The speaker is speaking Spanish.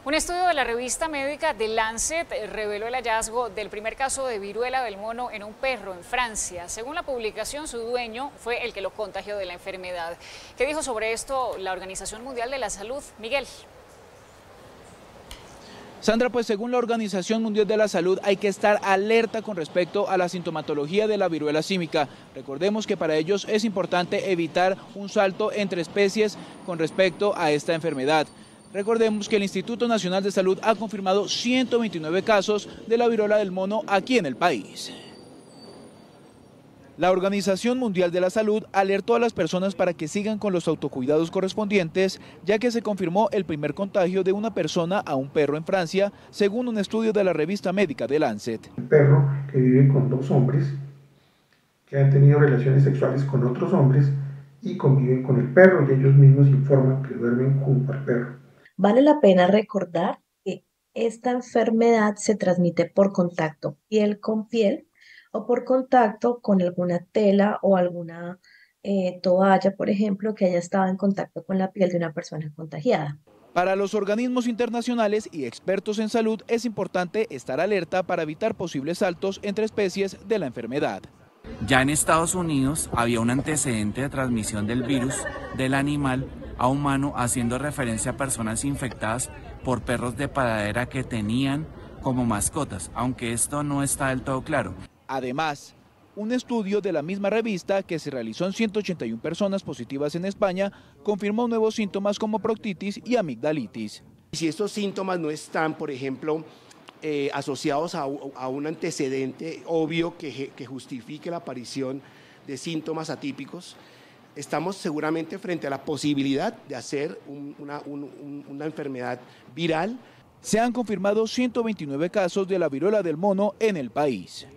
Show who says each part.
Speaker 1: Un estudio de la revista médica The Lancet reveló el hallazgo del primer caso de viruela del mono en un perro en Francia. Según la publicación, su dueño fue el que lo contagió de la enfermedad. ¿Qué dijo sobre esto la Organización Mundial de la Salud? Miguel.
Speaker 2: Sandra, pues según la Organización Mundial de la Salud hay que estar alerta con respecto a la sintomatología de la viruela símica. Recordemos que para ellos es importante evitar un salto entre especies con respecto a esta enfermedad. Recordemos que el Instituto Nacional de Salud ha confirmado 129 casos de la viruela del mono aquí en el país. La Organización Mundial de la Salud alertó a las personas para que sigan con los autocuidados correspondientes, ya que se confirmó el primer contagio de una persona a un perro en Francia, según un estudio de la revista médica The Lancet.
Speaker 3: Un perro que vive con dos hombres, que han tenido relaciones sexuales con otros hombres y conviven con el perro, y ellos mismos informan que duermen junto al perro.
Speaker 4: Vale la pena recordar que esta enfermedad se transmite por contacto piel con piel, o por contacto con alguna tela o alguna toalla, por ejemplo, que haya estado en contacto con la piel de una persona contagiada.
Speaker 2: Para los organismos internacionales y expertos en salud es importante estar alerta para evitar posibles saltos entre especies de la enfermedad.
Speaker 5: Ya en Estados Unidos había un antecedente de transmisión del virus del animal a humano, haciendo referencia a personas infectadas por perros de panadera que tenían como mascotas, aunque esto no está del todo claro.
Speaker 2: Además, un estudio de la misma revista que se realizó en 181 personas positivas en España confirmó nuevos síntomas como proctitis y amigdalitis.
Speaker 6: Si estos síntomas no están, por ejemplo, asociados a un antecedente obvio que justifique la aparición de síntomas atípicos, estamos seguramente frente a la posibilidad de hacer una enfermedad viral.
Speaker 2: Se han confirmado 129 casos de la viruela del mono en el país.